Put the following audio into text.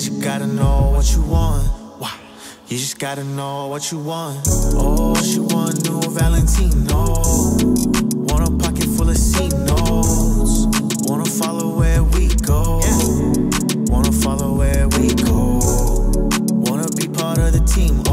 said you gotta know what you want. Wow. You just gotta know what you want. Oh, she want new Valentino. Want a pocket full of C notes. Wanna follow where we go. Wanna follow where we go. Wanna be part of the team.